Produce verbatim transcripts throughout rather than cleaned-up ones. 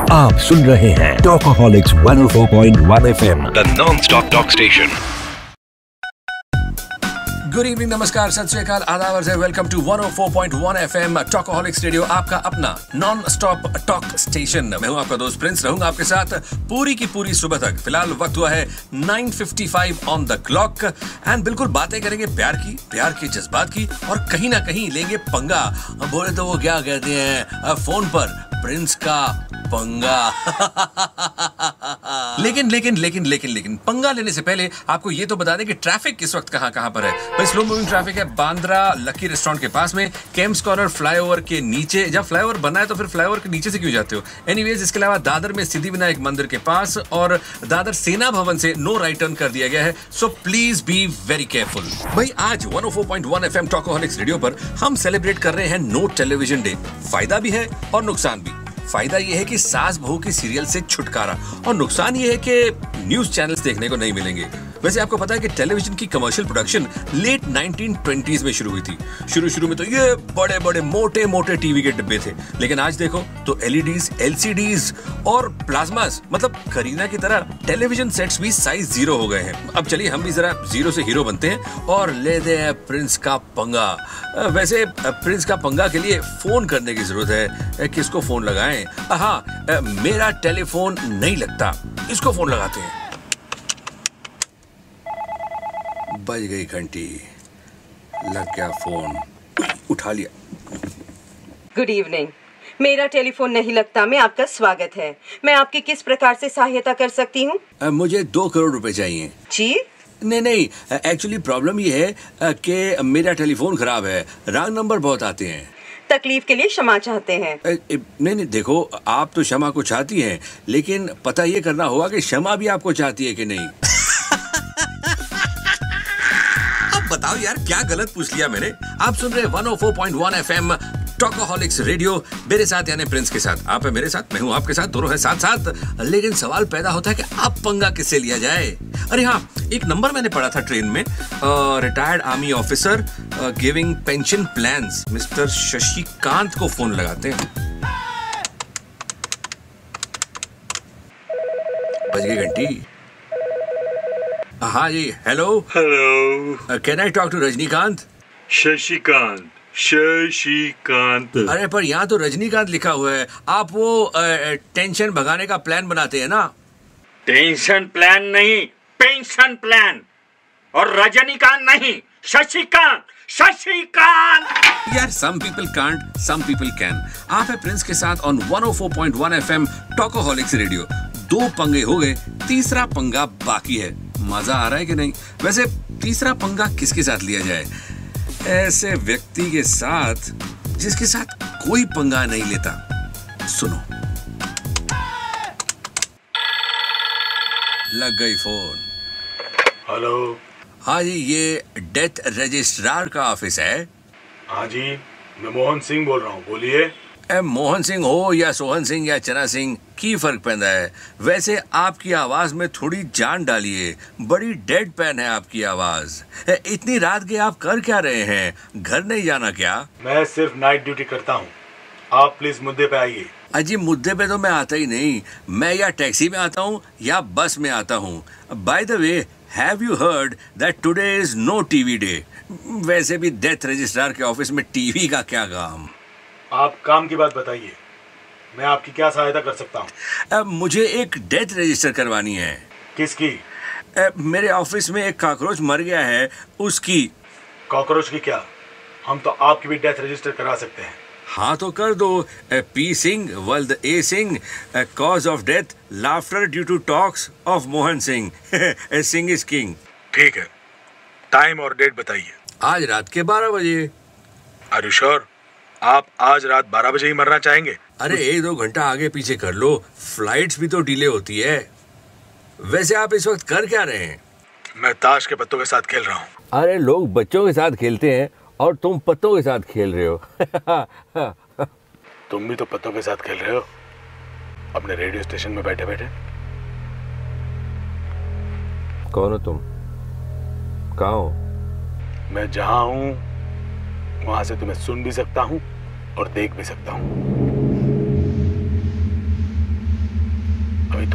आप सुन रहे हैं Talkaholics one o four point one F M, the nonstop talk station. Good evening, नमस्कार, सत श्री अकाल, आदाब अर्ज़ है। Welcome to one o four point one F M Talkaholics radio, आपका अपना नॉन स्टॉप टॉक स्टेशन। मैं हूं आपका दोस्त प्रिंस, रहूंगा आपके साथ पूरी की पूरी सुबह तक। फिलहाल वक्त हुआ है nine fifty five on the clock and बिल्कुल बातें करेंगे प्यार की, प्यार के जज्बात की, और कहीं ना कहीं लेंगे पंगा। बोले तो वो क्या कहते हैं फोन पर, प्रिंस का पंगा। लेकिन लेकिन लेकिन लेकिन लेकिन पंगा लेने से पहले आपको ये तो बता दें कि ट्रैफिक इस वक्त कहां कहां पर है। भाई स्लो मूविंग ट्रैफिक है बांद्रा लकी रेस्टोरेंट के पास में, केम्स कॉर्नर फ्लाईओवर के नीचे। जब फ्लाईओवर बना है तो फिर फ्लाईओवर के नीचे से क्यों जाते हो? एनीवेज, इसके अलावा दादर में सिद्धिविनायक मंदिर के पास और दादर सेना भवन से नो राइट टर्न कर दिया गया है, so please be very careful. भाई आज one o four point one F M Talkaholics radio पर हम सेलिब्रेट कर रहे हैं नो टेलीविजन डे। फायदा भी है और नुकसान भी। फायदा ये है कि सास बहू की सीरियल से छुटकारा, और नुकसान ये है कि न्यूज चैनल्स देखने को नहीं मिलेंगे। वैसे आपको पता है कि टेलीविजन की commercial production late nineteen twenties में शुरू हुई थी। शुरू शुरू में तो ये बड़े बड़े मोटे मोटे टीवी के डिब्बे थे, लेकिन आज देखो तो एलईडीज, एलसीडीज और प्लाज्मास, मतलब करीना की तरह टेलीविजन सेट्स भी साइज जीरो हो गए हैं। अब चलिए हम भी जरा जीरो से हीरो बनते हैं और लेते हैं प्रिंस का पंगा। वैसे प्रिंस का पंगा के लिए फोन करने की जरूरत है। किसको फोन लगाएं? हाँ, मेरा टेलीफोन नहीं लगता, इसको फोन लगाते हैं। बज गई घंटी, लग गया फोन, उठा लिया। गुड इवनिंग, मेरा टेलीफोन नहीं लगता में आपका स्वागत है। मैं आपकी किस प्रकार से सहायता कर सकती हूँ? मुझे दो करोड़ रुपए चाहिए। जी? नहीं नहीं, एक्चुअली प्रॉब्लम ये है कि मेरा टेलीफोन खराब है, रॉन्ग नंबर बहुत आते हैं। तकलीफ के लिए क्षमा चाहते हैं? नहीं नहीं, देखो आप तो क्षमा को चाहती हैं, लेकिन पता ये करना होगा कि क्षमा भी आपको चाहती है कि नहीं। अब बताओ यार, क्या गलत पूछ लिया मैंने? आप सुन रहे one o four point one F M Talkaholics radio, मेरे साथ यानी प्रिंस के साथ। आप है मेरे साथ, मैं हूं आपके साथ, दोनों है साथ साथ। लेकिन सवाल पैदा होता है कि अब पंगा किससे लिया जाए? अरे हाँ, एक नंबर मैंने पढ़ा था ट्रेन में, retired army officer giving pension plans, mister Shashikant को फोन लगाते हैं। बज गई घंटी। हाँ जी, hello hello, can I talk to Rajinikanth? Shashikant, Shashikant. अरे पर यहाँ तो रजनीकांत लिखा हुआ है। आप वो आ, टेंशन भगाने का प्लान बनाते हैं ना? टेंशन प्लान नहीं, पेंशन प्लान। और रजनीकांत नहीं, शशिकांत, शशिकांत। यार, some people can't, some people can। आप है प्रिंस के साथ on one o four point one F M Talkaholics radio. दो पंगे हो गए, तीसरा पंगा बाकी है। मजा आ रहा है कि नहीं? वैसे तीसरा पंगा किसके साथ लिया जाए? ऐसे व्यक्ति के साथ जिसके साथ कोई पंगा नहीं लेता। सुनो, लग गई फोन। हेलो। हाँ जी, ये डेथ रजिस्ट्रार का ऑफिस है? हाँ जी, मैं मोहन सिंह बोल रहा हूँ, बोलिए। ए, मोहन सिंह हो या सोहन सिंह या चना सिंह, की फर्क पैदा है? वैसे आपकी आवाज में थोड़ी जान डालिए, बड़ी डेड पैन है आपकी आवाज। ए, इतनी रात के आप कर क्या रहे हैं? घर नहीं जाना क्या? मैं सिर्फ नाइट ड्यूटी करता हूँ, आप प्लीज मुद्दे पे आइए। अजी, मुद्दे पे तो मैं आता ही नहीं। मैं या टैक्सी में आता हूँ या बस में आता हूँ। By the way, have you heard that today is no TV day? वैसे भी डेथ रजिस्ट्रार के ऑफिस में टीवी का क्या काम? आप काम की बात बताइए, मैं आपकी क्या सहायता कर सकता हूँ? अब मुझे एक डेथ रजिस्टर करवानी है। किसकी? अब मेरे ऑफिस में एक कॉकरोच मर गया है, उसकी। कॉकरोच की क्या? हम तो आपकी भी डेथ रजिस्टर करा सकते हैं। हाँ तो कर दो। पी सिंह, वल्द A Singh, cause of death laughter due to talks of Mohan Singh. Singh is king. ठीक है, टाइम और डेट बताइए। आज रात के बारह बजे। Are you sure? आप आज रात बारह बजे ही मरना चाहेंगे? अरे एक दो घंटा आगे पीछे कर लो, फ्लाइट्स भी तो डिले होती है। वैसे आप इस वक्त कर क्या रहे हैं? मैं ताश के पत्तों के साथ खेल रहा हूँ। अरे लोग बच्चों के साथ खेलते हैं और तुम पत्तों के साथ खेल रहे हो। तुम भी तो पत्तों के साथ खेल रहे हो अपने रेडियो स्टेशन में बैठे बैठे। कौन हो तुम? कहाँ हो? मैं जहाँ हूँ वहां से तुम्हें सुन भी सकता हूँ और देख भी सकता हूँ।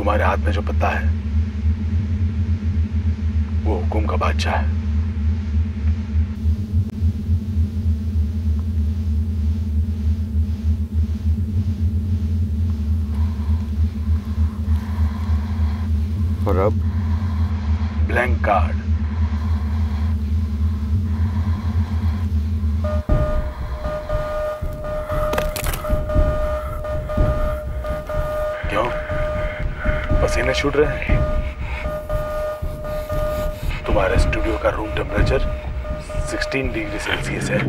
तुम्हारे हाथ में जो पत्ता है वो हुकुम का बादशाह है। और अब ब्लैंक कार्ड। क्यों पसीने छूट रहे हैं? तुम्हारे स्टूडियो का रूम टेम्परेचर सोलह डिग्री सेल्सियस है।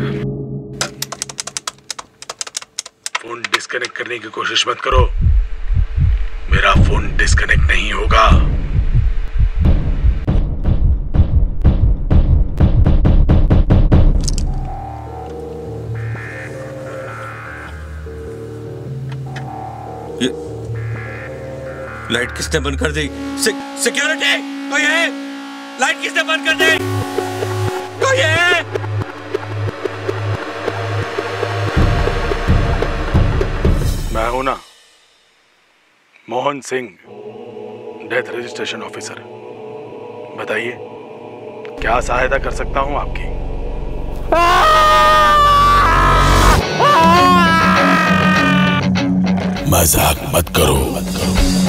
फोन डिस्कनेक्ट करने की कोशिश मत करो, मेरा फोन डिस्कनेक्ट नहीं होगा। ये लाइट किसने बंद कर दी? से, सिक्योरिटी कोई है? लाइट किसने बंद कर दी? कोई है? मैं हूं ना, Mohan Singh, death registration officer. बताइए क्या सहायता कर सकता हूं आपकी? मजाक मत करो, मत करो।